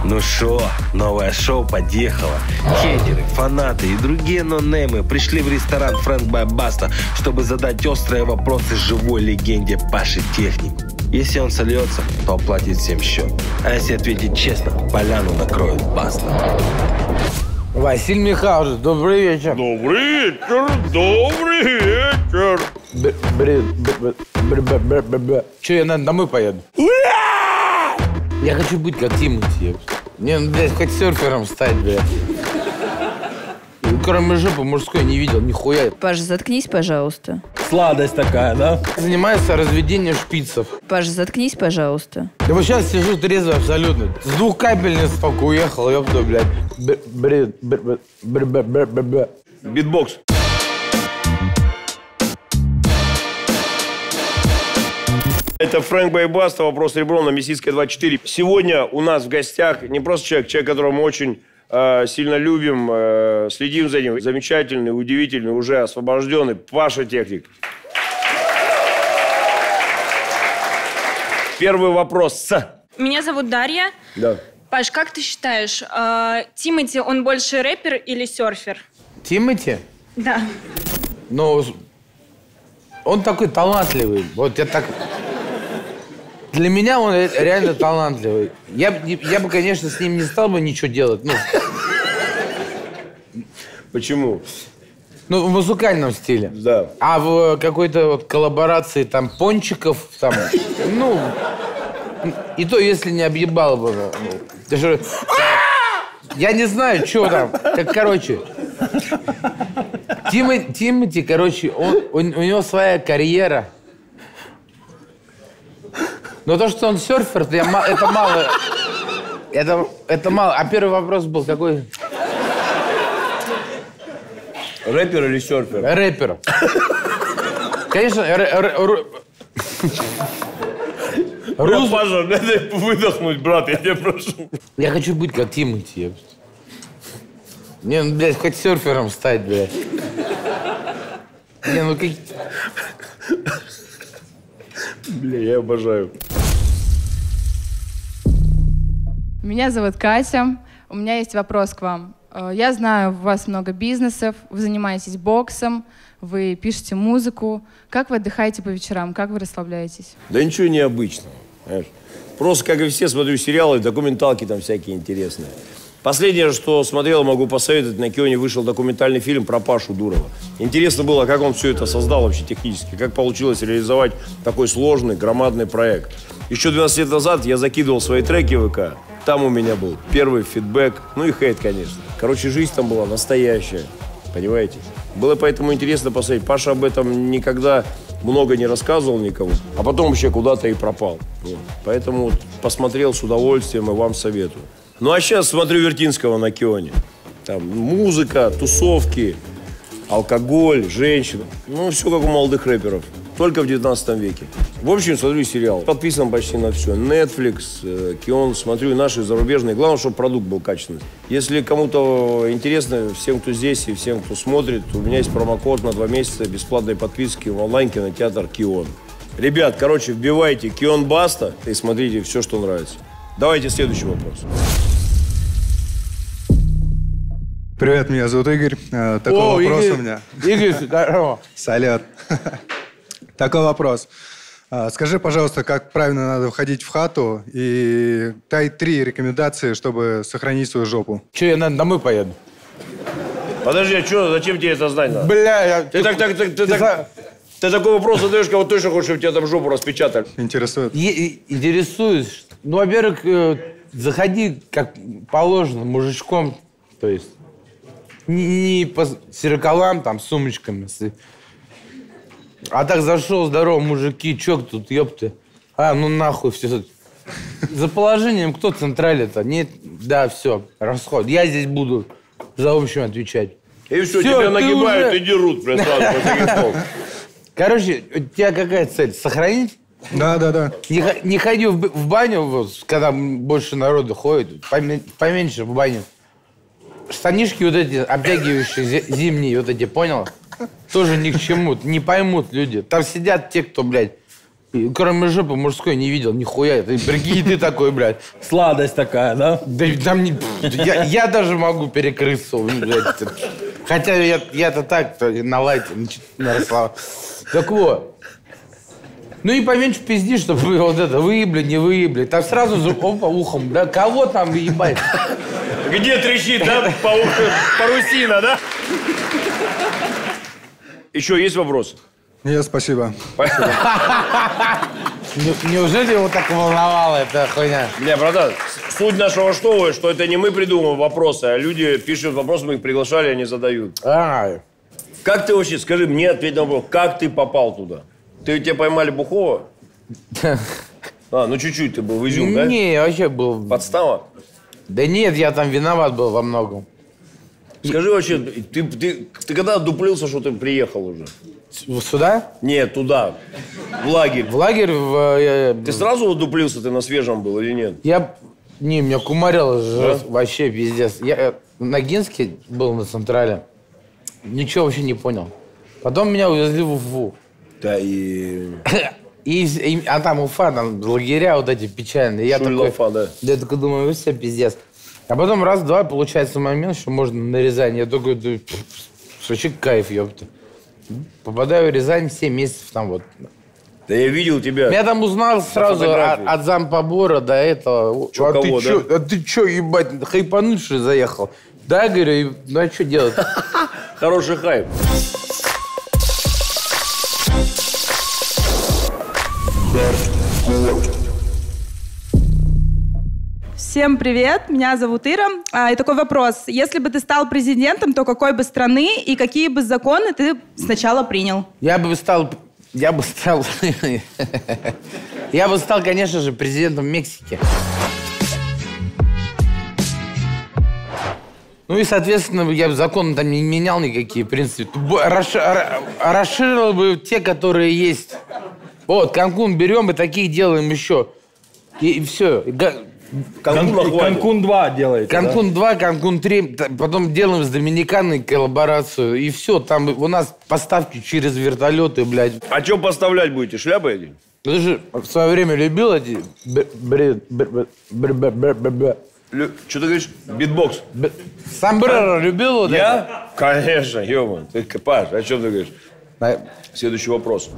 Ну шо, новое шоу подъехало. Хейтеры, фанаты и другие нонеймы пришли в ресторан Фрэнк бай Баста, чтобы задать острые вопросы живой легенде Паши Технику. Если он сольется, то оплатит всем счет. А если ответить честно, поляну накроет Баста. Василий Михайлович, добрый вечер. Добрый вечер, добрый вечер. Че, я, наверное, домой поеду? Я хочу быть как Тимати. Мне, блядь, хоть серфером стать, блядь. Кроме жопы мужской не видел, нихуя. Паша, заткнись, пожалуйста. Сладость такая, да? Занимается разведением шпицев. Паша, заткнись, пожалуйста. Я вот сейчас сижу трезвый абсолютно. С 2 капельниц только уехал, ёпта, блядь. Битбокс. Это Фрэнк бай Баста, вопрос ребром на Мясницкая 24. Сегодня у нас в гостях не просто человек, которого мы очень сильно любим, следим за ним. Замечательный, удивительный, уже освобожденный Паша Техник. Первый вопрос. Меня зовут Дарья. Да. Паш, как ты считаешь, Тимати, он больше рэпер или серфер? Тимати? Да. Ну, он такой талантливый. Вот я так... Для меня он реально талантливый. Я бы, конечно, с ним не стал бы ничего делать. Ну, почему? Ну, в музыкальном стиле. Да. А в какой-то вот коллаборации там пончиков, там, ну, и то, если не объебал бы. Ну, я не знаю, что там. Как, короче, Тимати, короче, у него своя карьера. Но то, что он серфер, это мало. Это мало. А первый вопрос был какой? Рэпер или серфер? Рэпер. Конечно, Паша, надо выдохнуть, брат, я тебя прошу. Я хочу быть как Тимати. Мне, блядь, хоть серфером стать, блядь. Не, ну как... Бля, я обожаю. Меня зовут Катя. У меня есть вопрос к вам. Я знаю, у вас много бизнесов, вы занимаетесь боксом, вы пишете музыку. Как вы отдыхаете по вечерам? Как вы расслабляетесь? Да ничего необычного. Понимаешь? Просто, как и все, смотрю сериалы, документалки там всякие интересные. Последнее, что смотрел, могу посоветовать, на Кионе вышел документальный фильм про Пашу Дурова. Интересно было, как он все это создал вообще технически, как получилось реализовать такой сложный, громадный проект. Еще 12 лет назад я закидывал свои треки в ВК. Там у меня был первый фидбэк, ну и хейт, конечно. Короче, жизнь там была настоящая, понимаете? Было поэтому интересно посмотреть. Паша об этом никогда много не рассказывал никому, а потом вообще куда-то и пропал. Вот. Поэтому посмотрел с удовольствием и вам советую. Ну а сейчас смотрю Вертинского на Кионе. Там музыка, тусовки, алкоголь, женщины. Ну, все как у молодых рэперов. Только в 19 веке. В общем, смотрю сериал. Подписан почти на все. Netflix, Кион, смотрю и наши зарубежные. Главное, чтобы продукт был качественный. Если кому-то интересно, всем, кто здесь и всем, кто смотрит, у меня есть промокод на 2 месяца бесплатной подписки в онлайн-кинотеатр Кион. Ребят, короче, вбивайте Кион Баста и смотрите все, что нравится. Давайте следующий вопрос. Привет, меня зовут Игорь. Такой вопрос Игорь, у меня. Игорь, здорово. Салют. Такой вопрос. Скажи, пожалуйста, как правильно надо входить в хату и дай 3 рекомендации, чтобы сохранить свою жопу. Че, я, наверное, домой поеду? Подожди, а что, зачем тебе это знать надо? Бля, я... Ты такой вопрос задаешь, кого точно хочешь, чтобы тебя там жопу распечатали. Интересует? Интересуюсь. Ну, во-первых, заходи как положено, мужичком, то есть не по зеркалам, там, сумочками. А так зашел, здорово, мужики, чё тут, ёпты. А, ну нахуй все. За положением кто централит-то? Нет, да, все, расход. Я здесь буду за общим отвечать. И все, тебя нагибают и дерут, прям сразу после грибков. Короче, у тебя какая цель? Сохранить? Да. Не ходи в баню, вот, когда больше народу ходит, поменьше в баню. Штанишки вот эти обтягивающие, зимние, вот эти, понял? Тоже ни к чему, не поймут люди. Там сидят те, кто, блядь, И кроме жопы мужской не видел, нихуя. Ты прикинь, ты такой, блядь. Сладость такая, да? Да там не... Я даже могу перекрыться, блядь. Хотя я-то так-то на лайте наросла. Так вот. Ну и поменьше пизди, чтобы вот это выебли, не выебли. Там сразу опа, ухом. Да кого там выебать? Где трещит, да? Парусина, да? Еще есть вопрос? Нет, спасибо. Неужели его так волновало, эта хуйня? Не, братан, суть нашего шоу, что это не мы придумываем вопросы, а люди пишут вопросы, мы их приглашали, они задают. Как ты вообще, скажи мне, ответь на вопрос, как ты попал туда? Тебя поймали бухого? Ну чуть-чуть ты был в Изюм, да? Не, я вообще был... Подстава? Да нет, я там виноват был во многом. Скажи вообще, ты когда дуплился, что ты приехал уже? Сюда? Нет, туда, в лагерь. В лагерь? Ты сразу дуплился, ты на свежем был или нет? Не, меня кумарило же, вообще пиздец. Я в Ногинске был на Централе, ничего вообще не понял. Потом меня увезли в Уфу. Да и... А там Уфа, там лагеря вот эти печальные. Я Уфа, да. Я такой думаю, вы все пиздец. А потом раз-два получается момент, что можно на Рязань. Я такой, вообще кайф, ёпта. Попадаю в Рязань 7 месяцев там вот. Да я видел тебя. Я там узнал сразу от зампобора до этого. Ты чё, ебать, хайпанувший заехал? Да, говорю, ну а что делать? Хороший хайп. Всем привет, меня зовут Ира. И такой вопрос. Если бы ты стал президентом, то какой бы страны и какие бы законы ты сначала принял? Я бы стал, конечно же, президентом Мексики. Ну и, соответственно, я бы законы там не менял никакие, в принципе. Расширил бы те, которые есть. Вот, Канкун берем и такие делаем еще. И все. Канкун 2 делаете, Канкун 2, Канкун 3. Потом делаем с Доминиканой коллаборацию. И все. Там у нас поставки через вертолеты, блядь. А что поставлять будете? Шляпы эти? Ты же в свое время любил эти... Что ты говоришь? Битбокс. Сомбреро любил вот это? Я? Конечно, ё-моё. Ты Паш, о чем ты говоришь? Следующий вопрос.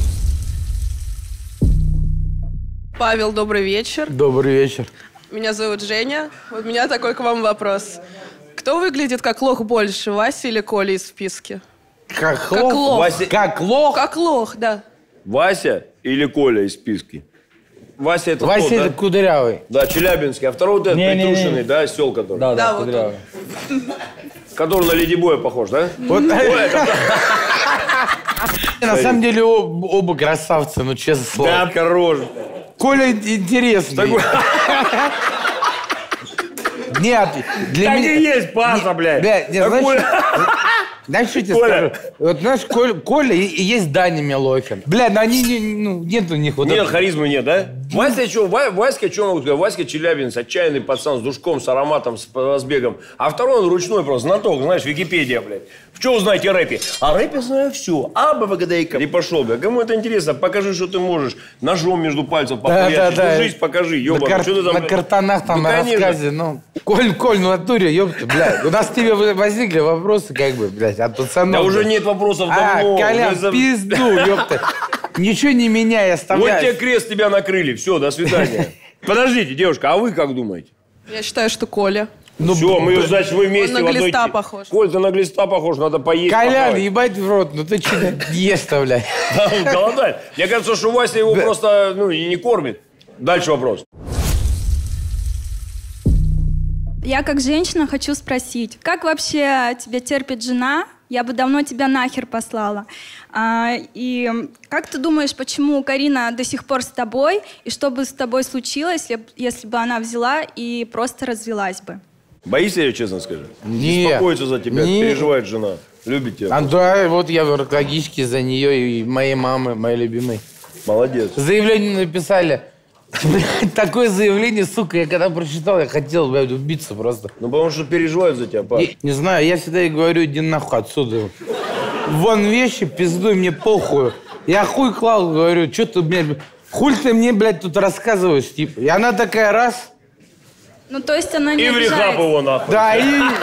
Павел, добрый вечер. Добрый вечер. Меня зовут Женя. Вот у меня такой к вам вопрос. Кто выглядит как лох больше, Вася или Коля из списки? Как лох? лох? Вася... Как лох? Как лох, да. Вася или Коля из списки? Вася это Вася тот, это да? Кудрявый. Да, челябинский. А второй вот этот притрушенный, да, осел который? Да, вот Кудрявый. Который на Леди Боя похож, да? Вот. На самом деле оба красавцы, ну честно слово. Да, хорош. Коля интересный. Нет, для Так меня... и есть Паша, блядь. Нет, знаешь, что тебе скажу? Вот знаешь, Коля и есть Даня Милохин. Бля, ну они, нет у них вот Нет, этого. харизмы нет, да? Васька, что могу сказать? Васька челябинец, отчаянный пацан с душком, с ароматом, с разбегом. А второй он ручной просто, знаток, знаешь, Википедия, блядь. В чем узнаете о рэпе? О рэпе знаю все. АБВГДИК. И пошел, блядь. Кому это интересно? Покажи, что ты можешь. Ножом между пальцев похуячить. Да. Жизнь покажи, ёбаный. Что ты там... На картонах там, на рассказе, ну... Коль, ну натуре, ёпта, блядь. У нас к тебе возникли вопросы, как бы, блядь, от пацанов. Да уже нет вопросов давно. Колян, пизду, ёпта. Ничего не меняй, оставляй. Вот тебе крест, тебя накрыли. Все, до свидания. Подождите, девушка, а вы как думаете? Я считаю, что Коля. Ну, все, значит, вы вместе он в на одной... глиста похож. Коль, ты на глиста похож, надо поесть. Колян, ебать в рот, ну ты что ешь-то, блядь? Да, он голодает. Мне кажется, что Вася его просто, и не кормит. Дальше вопрос. Я как женщина хочу спросить, как вообще тебя терпит жена? Я бы давно тебя нахер послала. И как ты думаешь, почему Карина до сих пор с тобой? И что бы с тобой случилось, если бы она взяла и просто развелась бы? Боишься, я честно скажу? Нет. Беспокоится за тебя, переживает жена. Любит тебя. Да, вот я в наркологически за нее и моей мамы, моей любимой. Молодец. Заявление написали. Блядь, такое заявление, сука, я когда прочитал, я хотел, блядь, убиться просто. Ну, потому что переживают за тебя, Паш. Не знаю, я всегда ей говорю, иди нахуй отсюда. Вон вещи, пиздуй, мне похуй. Я хуй клал, говорю, что ты, блядь, хуль ты мне, блядь, тут рассказываешь, типа. И она такая раз... Ну, то есть она не И в рехаб обижается. его нахуй. Да,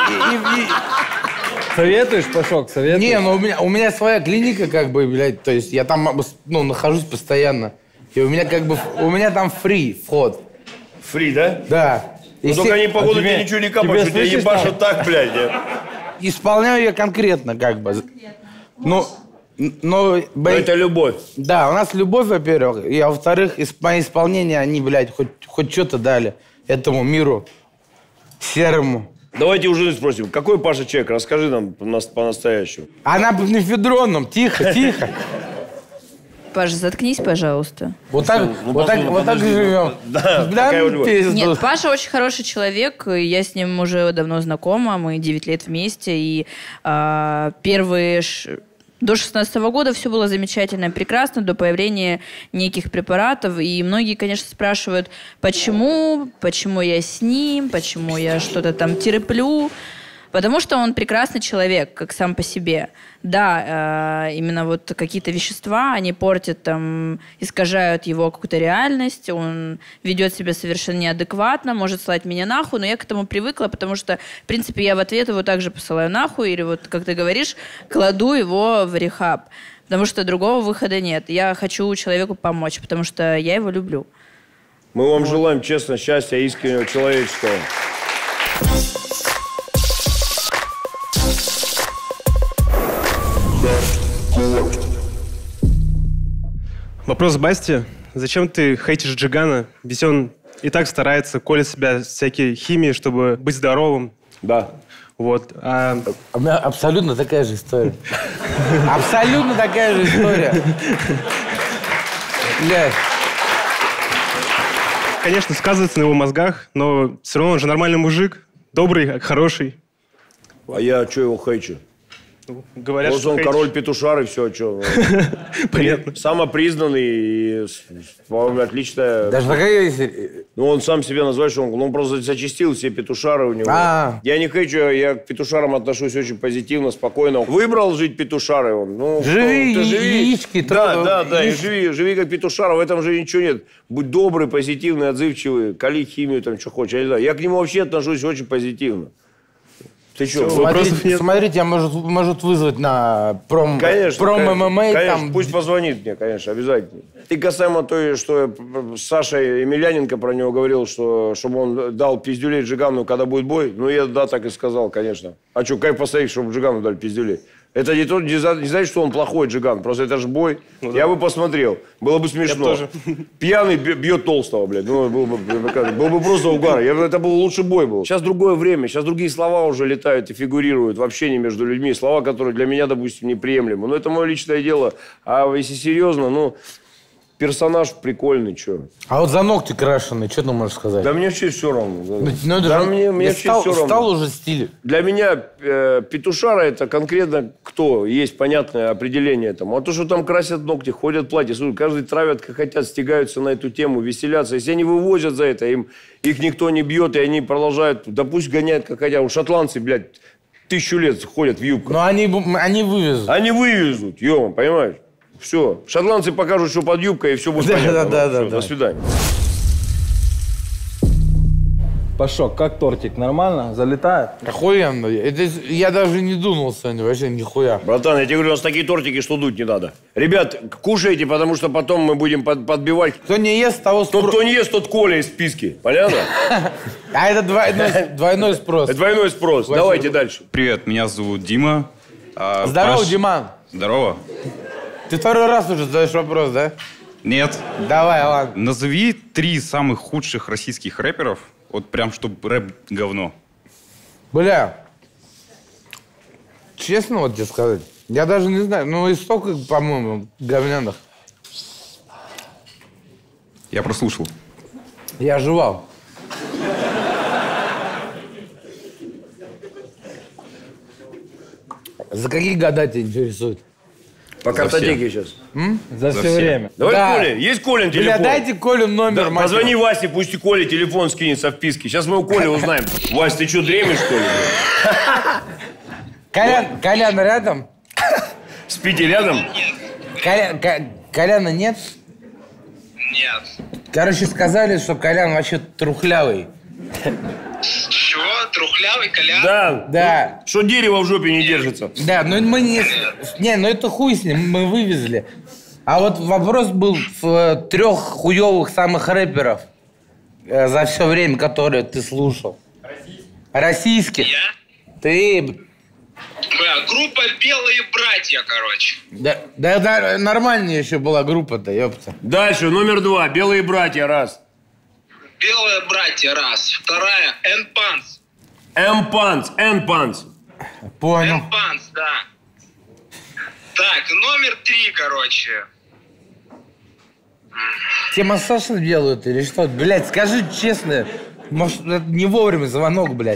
Советуешь, Пашок, советуешь? Не, ну у меня своя клиника, как бы, блядь, то есть я там, ну, нахожусь постоянно. И у меня, как бы, у меня там фри вход. Фри, да? Да. Ну, только они, походу, тебе ничего не капают, что тебя ебашат так, блядь. Исполняю я конкретно, как бы. Но это любовь. Да, у нас любовь, во-первых, и, во-вторых, мои исполнения, они, блядь, хоть что-то дали этому миру серому. Давайте у жены спросим, какой Паша человек? Расскажи нам по-настоящему. Она под мефедроном, тихо, тихо. Паша, заткнись, пожалуйста. Вот так живем. Да, такая любовь. Нет, Паша очень хороший человек. Я с ним уже давно знакома. Мы 9 лет вместе. И до 16-го года все было замечательно и прекрасно, до появления неких препаратов. И многие, конечно, спрашивают, почему я с ним, почему я что-то там терплю. Потому что он прекрасный человек, как сам по себе. Да, именно вот какие-то вещества, они портят, там, искажают его какую-то реальность, он ведет себя совершенно неадекватно, может слать меня нахуй, но я к этому привыкла, потому что, в принципе, я в ответ его также посылаю нахуй, или вот, как ты говоришь, кладу его в рехаб, потому что другого выхода нет. Я хочу человеку помочь, потому что я его люблю. Мы вам желаем, честно, счастья, искреннего, человеческого. Вопрос Басти. Зачем ты хейтишь Джигана? Ведь он и так старается, колет себя всякие химии, чтобы быть здоровым. Да. Вот. У меня абсолютно такая же история. Абсолютно такая же история. Блядь. Конечно, сказывается на его мозгах, но все равно он же нормальный мужик, добрый, хороший. А я что его хейчу? Говорят, вот что он хейтишь. король петушар и все, что. Понятно. Самопризнанный и отличная. Даже такая... Ну, он сам себе называет, что он просто зачастил все петушары у него. Я не хейчу, я к петушарам отношусь очень позитивно, спокойно. Выбрал жить петушары он. Ну, живи, яички. Да, и живи как петушар, в этом же ничего нет. Будь добрый, позитивный, отзывчивый, кали химию, там, что хочешь. Я не знаю. Я к нему вообще отношусь очень позитивно. Ты что? Смотрите, я может вызвать на пром ММА. Конечно, пусть позвонит мне, конечно, обязательно. И касаемо той, что Саша Емельяненко про него говорил, что чтобы он дал пиздюлей Джигану, когда будет бой, ну я так и сказал, конечно. А что, как посмотреть, чтобы Джигану дали пиздюлей? Это не значит, что он плохой Джиган, просто это же бой. Ну, да. Я бы посмотрел, было бы смешно. Пьяный бьет толстого, блядь. Ну, был бы просто угар. Это был лучший бой был. Сейчас другое время, сейчас другие слова уже летают и фигурируют в общении между людьми. Слова, которые для меня, допустим, неприемлемы. Но это мое личное дело. А если серьезно, ну... Персонаж прикольный, что. А вот за ногти крашеные, что ты можешь сказать? Да мне вообще все равно. Мне вообще все равно. Стал уже стиль. Для меня петушара это конкретно кто? Есть понятное определение этому. А то, что там красят ногти, ходят платья. Слушай, каждый травят, как хотят, стягаются на эту тему, веселятся. Если они вывозят за это, их никто не бьет, и они продолжают, да пусть гоняют, как хотят. У шотландцы, блядь, 1000 лет ходят в юбках. Но они вывезут. Они вывезут, понимаешь? Все. Шотландцы покажут, что под юбкой, и все будет понятно. Да. До свидания. Пашок, как тортик? Нормально? Залетает? Охуенно. Я даже не думал сегодня, вообще нихуя. Братан, я тебе говорю, у нас такие тортики, что дуть не надо. Ребят, кушайте, потому что потом мы будем подбивать. Кто не ест, того спрос. Кто не ест, тот Коля из списки. Понятно? А это двойной спрос. Это двойной спрос. Давайте дальше. Привет, меня зовут Дима. Здорово, Диман. Здорово. Ты второй раз уже задаешь вопрос, да? Нет. Давай, ладно. Назови 3 самых худших российских рэперов. Вот прям, чтобы рэп говно. Бля. Честно вот тебе сказать. Я даже не знаю. Ну, и столько, по-моему, говняных. Я прослушал. Я жевал. За какие года тебя интересует? По картотеке сейчас. За все время. Давай, да. Коля. Есть Колин телефон? Бля, дайте Колю номер. Да, позвони Васе, пусть и Коля телефон скинет со вписки. Сейчас мы у Коли узнаем. Вась, ты что, дремишь, что ли? Колян рядом? Спите рядом? Коляна нет? Нет. Короче, сказали, что Колян вообще трухлявый. Чего? Трухлявый Колян? Да. Что дерево в жопе не держится. Да, но мы не... Не, ну это хуй с ним, мы вывезли. А вот вопрос был в 3 хуёвых самых рэперов за все время, которые ты слушал. Российских. Я? Ты... Группа «Белые братья», короче. Да, нормальная еще была группа-то, ёпта. Дальше, номер 2. Белые братья, раз. «Белые братья», раз. Вторая N-Pants. Понял. N-Pants, да. Так, номер 3, короче. Тебе массаж делают или что? Блядь, скажи честно. Может, это не вовремя звонок, блядь.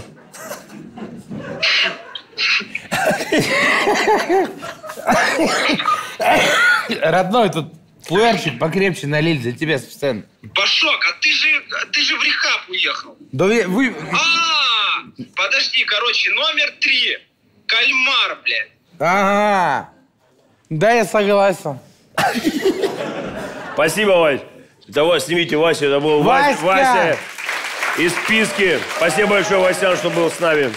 Родной, тут пуэрчик покрепче налили для тебя специально. Пашок, а ты же в рехаб уехал. Да вы... Подожди, короче, номер 3. Кальмар, блядь. Ага. Да, я согласен. Спасибо, Вась. Давай, снимите Васю. Это был Вася из списки. Спасибо большое, Васян, что был с нами.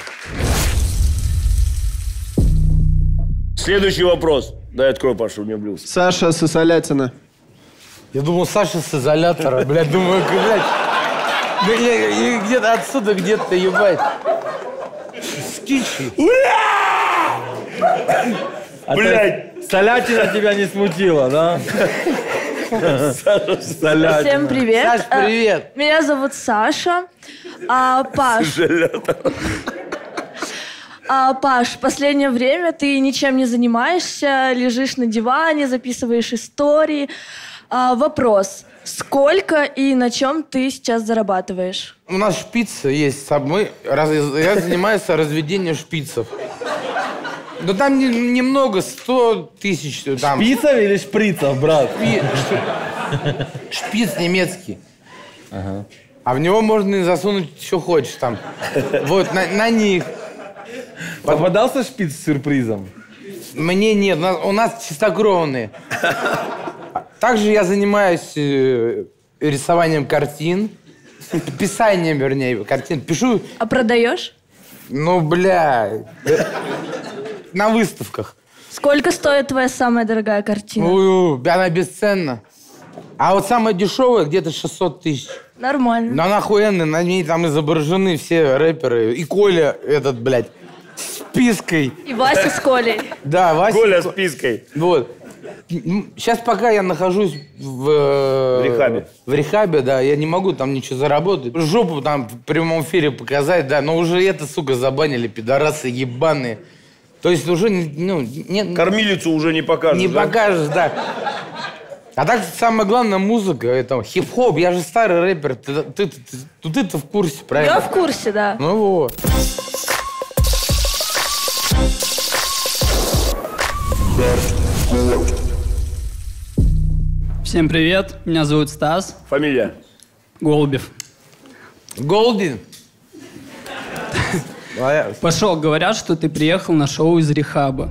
Следующий вопрос. Дай открой, Паша, у меня блюз. Саша Сысолятина. Я думал, Саша с изолятора, блядь. Думаю, блядь. Да я где-то отсюда, где-то, ебать. Скичи. Блядь. Солятина тебя не смутила, да? Солятина. Всем привет. Саш, привет. Меня зовут Саша. Паш. Паш, в последнее время ты ничем не занимаешься, лежишь на диване, записываешь истории. Вопрос. Сколько и на чем ты сейчас зарабатываешь? У нас шпиц есть. Я занимаюсь разведением шпицев. Да там немного, 100 тысяч. Там. Шпицев или шприцев, брат? Шпиц немецкий. Ага. А в него можно засунуть, что хочешь там. Вот, на них. Попадался шпиц с сюрпризом? Мне нет, у нас чистокровные. Также я занимаюсь рисованием картин. Писанием, вернее, картин. Пишу... А продаешь? Ну, бля... На выставках. Сколько стоит твоя самая дорогая картина? Она бесценна. А вот самая дешевая где-то 600 тысяч. Нормально. Но она охуенная, на ней там изображены все рэперы. И Коля этот, блядь, с пиской. И Вася с Колей. Да, Вася. Коля с пиской. Вот. Сейчас пока я нахожусь в рехабе. В рехабе, да, я не могу там ничего заработать. Жопу там в прямом эфире показать, да, но уже это, сука, забанили, пидорасы ебаные. То есть уже, ну... Не, кормилицу уже не покажешь, не покажешь, да. А так самое главное музыка, это хип-хоп. Я же старый рэпер, ты-то в курсе, правильно? Я в курсе, да. Ну вот. Всем привет, меня зовут Стас. Фамилия? Голубев. Голдин? Пошел, говорят, что ты приехал на шоу из рехаба.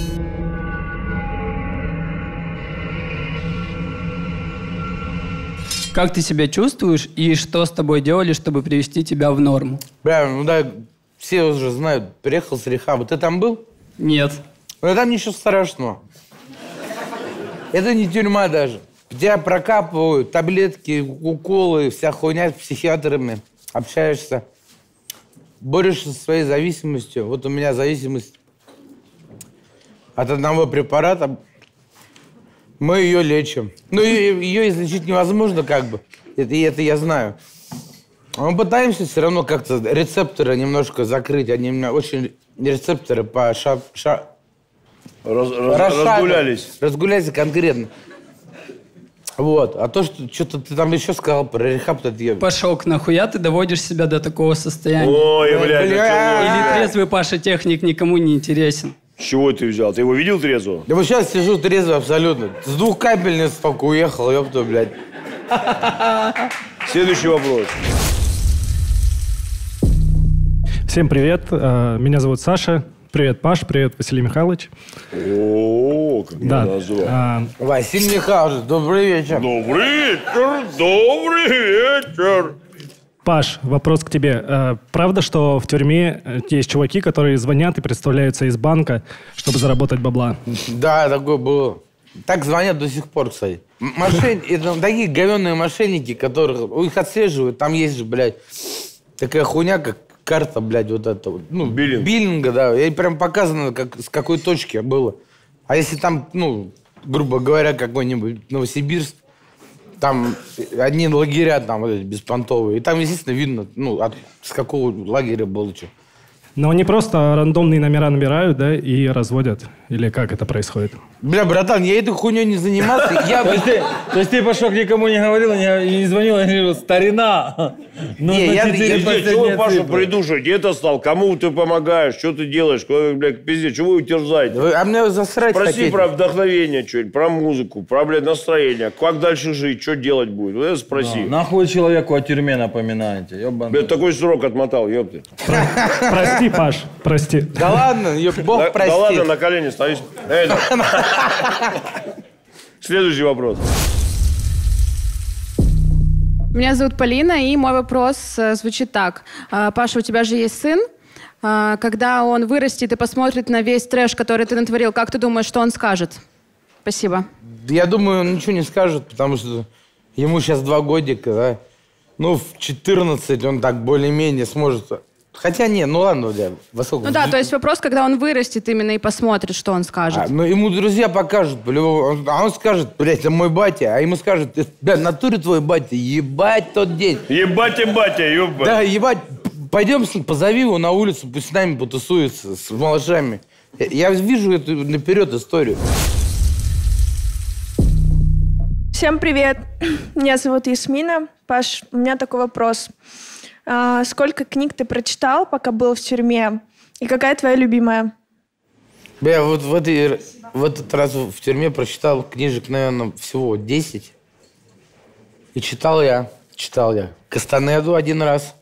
Как ты себя чувствуешь и что с тобой делали, чтобы привести тебя в норму? Бля, ну да, все уже знают, приехал с рехаба. Ты там был? Нет. Ну там ничего страшного. Это не тюрьма даже. Тебя прокапывают, таблетки, уколы, вся хуйня с психиатрами. Общаешься. Борешься со своей зависимостью. Вот у меня зависимость от одного препарата. Мы ее лечим. Ну, ее излечить невозможно, как бы. Это я знаю. Мы пытаемся все равно как-то рецепторы немножко закрыть. Они у меня очень рецепторы по разгулялись. Разгулялись конкретно. Вот. А то, что ты там еще сказал про рехаб, это я... Пашок, нахуя ты доводишь себя до такого состояния? Ой, блядь, Или трезвый Паша техник никому не интересен? С чего ты взял? Ты его видел трезвого? Да вот сейчас сижу трезвый абсолютно. С 2 капельниц только уехал, ёпта, блядь. Следующий вопрос. Всем привет, меня зовут Саша. Привет, Паш, привет, Василий Михайлович. О, как Да. меня называют. Василий Михайлович, добрый вечер. Добрый вечер. Паш, вопрос к тебе. Правда, что в тюрьме есть чуваки, которые звонят и представляются из банка, чтобы заработать бабла? Да, такое было. Так звонят до сих пор, кстати. Это такие говенные мошенники, которых их отслеживают. Там есть же, блядь, такая хуйня, как карта, блядь, вот это вот. Ну, биллинга, да. И прям показано, как, с какой точки было. А если там, ну, грубо говоря, какой-нибудь Новосибирск, там одни лагеря там вот эти беспонтовые. И там, естественно, видно, ну, с какого лагеря было что. Но они просто рандомные номера набирают, да, и разводят? Или как это происходит? Бля, братан, я этой хуйней не занимался. То есть ты, Пашок, никому не говорил, не звонил, и говорил, старина. Чего Пашу придушить? Где-то стал? Кому ты помогаешь? Что ты делаешь? Блядь, пиздец, чего вы утверждаете? А мне засрать Спроси хотите. про вдохновение что-нибудь, про музыку, про, блядь, настроение. Как дальше жить? Что делать будет? Вот это спроси. Нахуй человеку о тюрьме напоминаете, ёбаный. Блядь, такой срок отмотал, ёпты. Прости, Паш, прости. Да ладно, Бог простит. Да ладно, на колени становись. Следующий вопрос. Меня зовут Полина, и мой вопрос звучит так. Паша, у тебя же есть сын. Когда он вырастет и посмотрит на весь трэш, который ты натворил, как ты думаешь, что он скажет? Спасибо. Я думаю, он ничего не скажет, потому что ему сейчас 2 годика, да. Ну, в 14 он так более-менее сможет... Хотя нет, ну ладно, да, во сколько? Ну да, то есть вопрос, когда он вырастет именно и посмотрит, что он скажет. Ну, ему друзья покажут, по-любому. А он скажет, блядь, это мой батя. А ему скажут, бля, в натуре твой батя, ебать тот день. Ебать и батя, ёбать. Да, ебать, пойдем с ним, позови его на улицу, пусть с нами потусуется, с малышами. Я вижу эту наперед историю. Всем привет. Меня зовут Ясмина. Паш, у меня такой вопрос. Сколько книг ты прочитал, пока был в тюрьме? И какая твоя любимая? Я вот в этот раз в тюрьме прочитал книжек, наверное, всего 10. И читал я Кастанеду 1 раз.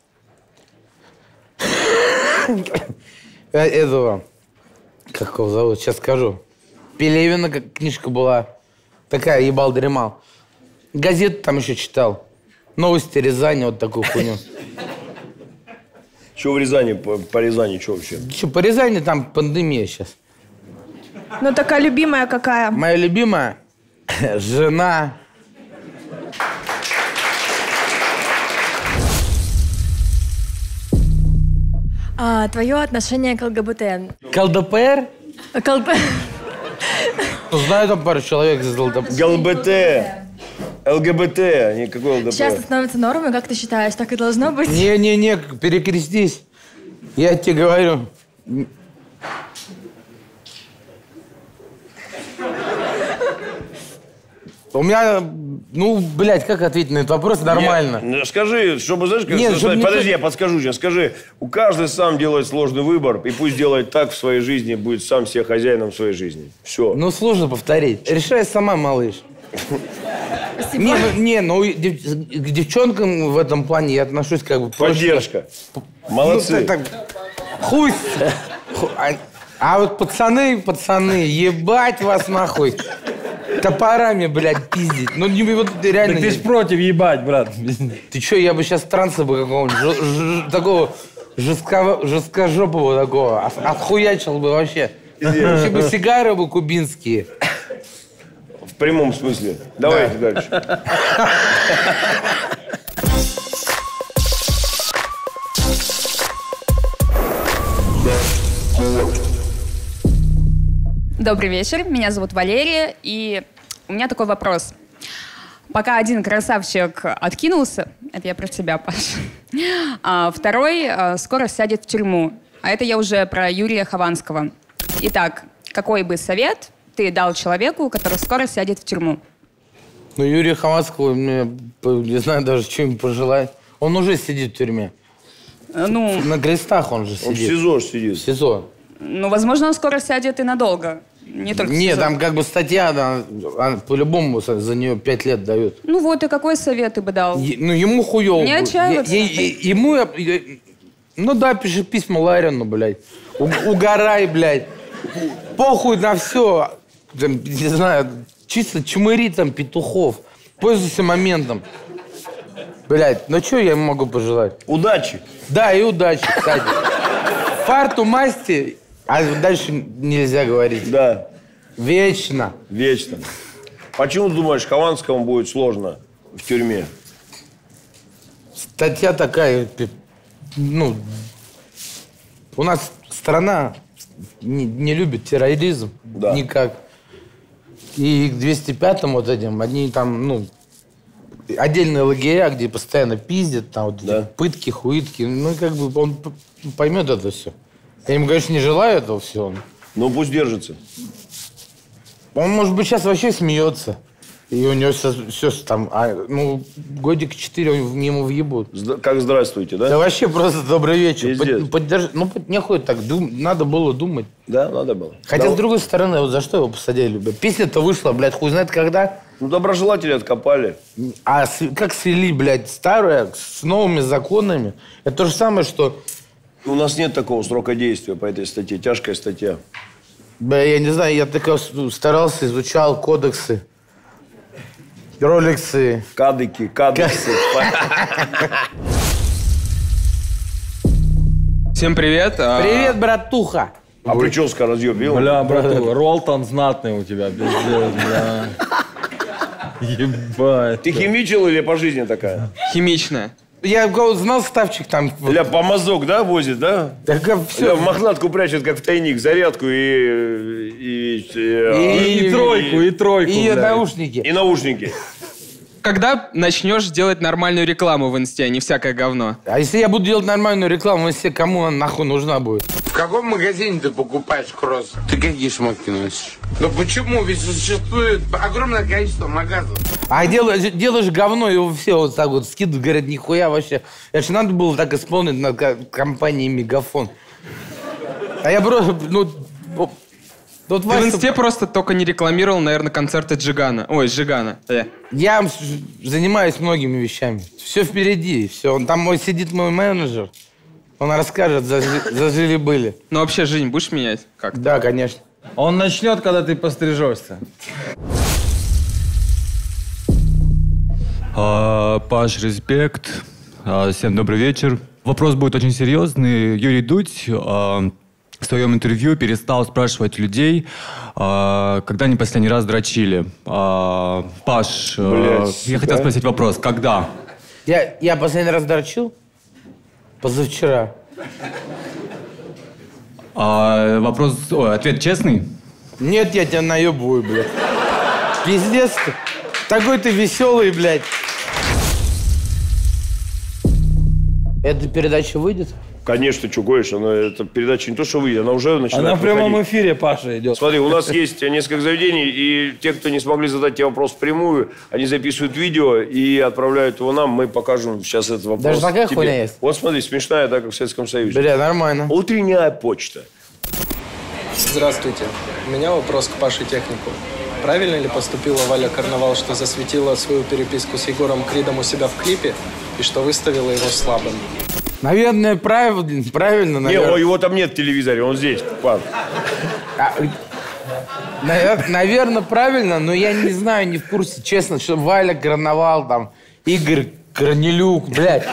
Этого, как его зовут, сейчас скажу. Пелевина книжка была. Такая, ебал-дремал. Газету там еще читал. Новости Рязани, вот такую хуйню. Что в Рязани, по Рязани, что вообще? Что, по Рязани там пандемия сейчас. Ну, такая любимая какая? Моя любимая жена. Твое отношение к ЛГБТ? К ЛДПР? Знаю там пару человек из ЛДПР. ЛГБТ, никакой ЛДПР. Сейчас это становится нормой, как ты считаешь, так и должно быть? Не, перекрестись. Я тебе говорю. У меня, ну, блядь, как ответить на этот вопрос нормально? Нет, скажи, чтобы, знаешь, Нет, я подскажу тебе. Скажи, у каждого сам делает сложный выбор, и пусть делает так в своей жизни, будет сам себе хозяином своей жизни. Все. Ну, сложно повторить. Решай сама, малыш. Спасибо. К девчонкам в этом плане я отношусь как бы... Поддержка. Молодцы. Хуй. А вот пацаны, ебать вас нахуй. Топорами, блядь, пиздить. Ну, вот реально... Так ты ж против ебать, брат. Ты чё, я бы сейчас транса бы какого-нибудь такого жесткожопого такого отхуячил бы вообще. Вообще бы сигары бы кубинские. В прямом смысле. Давайте дальше. Добрый вечер, меня зовут Валерия, и у меня такой вопрос. Пока один красавчик откинулся, это я про тебя, Паша, а второй скоро сядет в тюрьму. А это я уже про Юрия Хованского. Итак, какой бы совет ты дал человеку, который скоро сядет в тюрьму? Ну, Юрия Хованского, не знаю даже, что ему пожелать. Он уже сидит в тюрьме. Ну, на крестах он же сидит. Он в СИЗО сидит. В СИЗО. Ну, возможно, он скоро сядет и надолго. Не только в Нет, СИЗО. там как бы статья, по-любому за нее 5 лет дают. Ну вот, и какой совет ты бы дал? Ну, ему хуёво. Не отчаиваться. Ему, ну да, пиши письма Ларину, блядь. Угорай, блядь. Похуй на все. там, не знаю, чисто чмыри там петухов. Пользуйся моментом. Блядь, ну что я ему могу пожелать? Удачи. Да, и удачи, кстати. Фарту, масти, а дальше нельзя говорить. Да. Вечно. Вечно. Почему ты думаешь, Хованскому будет сложно в тюрьме? Статья такая, ну, у нас страна не любит терроризм никак. И к 205-м вот этим, одни там, ну, отдельные лагеря, где постоянно пиздят, там вот пытки, хуитки, ну, как бы он поймет это все. Я ему, конечно, не желаю этого всего. Ну, пусть держится. Он, может быть, сейчас вообще смеется. И у него все там, ну, годик 4 ему въебут. Как здравствуйте, да? Да вообще просто добрый вечер. Ну, нехуй так, надо было думать. Да, надо было. Хотя, с другой стороны, вот за что его посадили? Песня-то вышла, блядь, хуй знает когда. Ну, доброжелатели откопали. А как свели, блядь, старое с новыми законами? Это то же самое, что... У нас нет такого срока действия по этой статье. Тяжкая статья. Бля, я не знаю, я так старался, изучал кодексы. Ролексы. Кадыки. Всем привет. Привет, братуха. А прическа разъебил? Бля, братуха, Ролтон знатный у тебя, пиздец, бля. Ебать. Ты химичил или по жизни такая? Химичная. Я знал ставчик там. Бля, помазок, да, возит, да? Так все. Бля, мохнатку прячет, как в тайник, зарядку и тройку, и тройку. И наушники. И наушники. Когда начнешь делать нормальную рекламу в инсте, а не всякое говно? А если я буду делать нормальную рекламу в инсте, кому она нахуй нужна будет? В каком магазине ты покупаешь кросс? Ты какие шмотки носишь? Ну почему? Ведь существует огромное количество магазинов. А делаешь говно, и все вот так вот скидывают, говорят, нихуя вообще. Это же надо было так исполнить на компании Мегафон. А я просто, ну... Ты в инсте просто только не рекламировал, наверное, концерты Джигана. Ой, Жигана. Я занимаюсь многими вещами. Все впереди. Все. Там сидит мой менеджер. Он расскажет, зажили-были. Ну вообще жизнь будешь менять как-то? Да, конечно. Он начнет, когда ты пострижешься. Паш, респект. Всем добрый вечер. Вопрос будет очень серьезный. Юрий Дудь в своем интервью перестал спрашивать людей, когда они последний раз дрочили. Паш, я хотел спросить вопрос. Когда? Я последний раз дрочил? Позавчера. Ответ честный? Нет, я тебя наебываю, блядь. Пиздец ты. Такой ты веселый, блядь. Эта передача выйдет? Конечно, что гоешь, эта передача не то, что выйдет, она уже начинает Она в прямом выходить. эфире, Паша, идет. Смотри, у нас есть несколько заведений, и те, кто не смогли задать тебе вопрос впрямую, они записывают видео и отправляют его нам, мы покажем сейчас этот вопрос. Даже такая тебе. хуйня есть? Вот смотри, смешная, так как в Советском Союзе. Бля, нормально. Утренняя почта. Здравствуйте. У меня вопрос к Паше Технику. Правильно ли поступила Валя Карнавал, что засветила свою переписку с Егором Кридом у себя в клипе и что выставила его слабым? Наверное, правильно, наверное. Не, его там нет в телевизоре, он здесь, пап. Наверное, правильно, но я не знаю, не в курсе, честно, что Валя Карнавал, там, Игорь Корнелюк, блядь.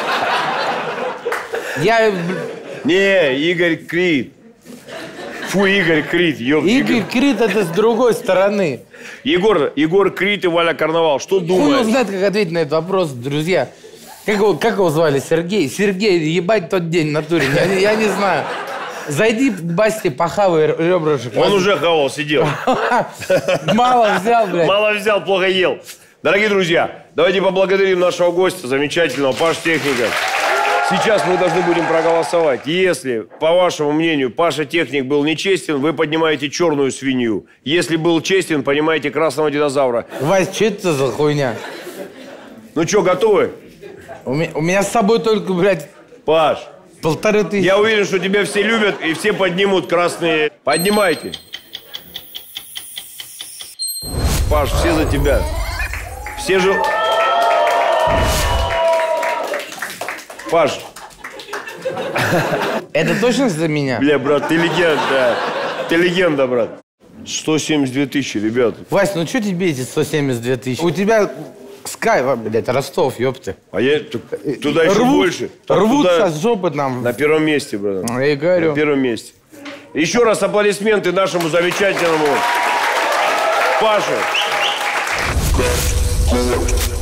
Не, Игорь Крид. Фу, Игорь Крид, ёпта. Игорь Крид это с другой стороны. Егор Крид и Валя Карнавал, что думаешь? Хуй знает, как ответить на этот вопрос, друзья. Как его звали? Сергей? Сергей, ебать тот день в натуре. Я не знаю. Зайди к Басте, похавай ребрышек. Он уже хавал, сидел. Мало взял, блядь. Мало взял, плохо ел. Дорогие друзья, давайте поблагодарим нашего гостя, замечательного, Паш Техника. Сейчас мы должны будем проголосовать. Если, по вашему мнению, Паша Техник был нечестен, вы поднимаете черную свинью. Если был честен, поднимаете красного динозавра. Вась, что это за хуйня? Ну что, готовы? У меня с собой только, блядь... Паш. 1500. Я уверен, что тебя все любят и все поднимут красные. Поднимайте. Паш, все за тебя. Все же... Паш. Это точно за меня? Бля, брат, ты легенда. Ты легенда, брат. 172 тысячи, ребята. Вась, ну что тебе эти 172 тысячи? У тебя Скай, блядь, Ростов, ёпты. А я туда еще больше. Рвутся с жопы нам. На первом месте, брат. Я говорю. На первом месте. Еще раз аплодисменты нашему замечательному Паше.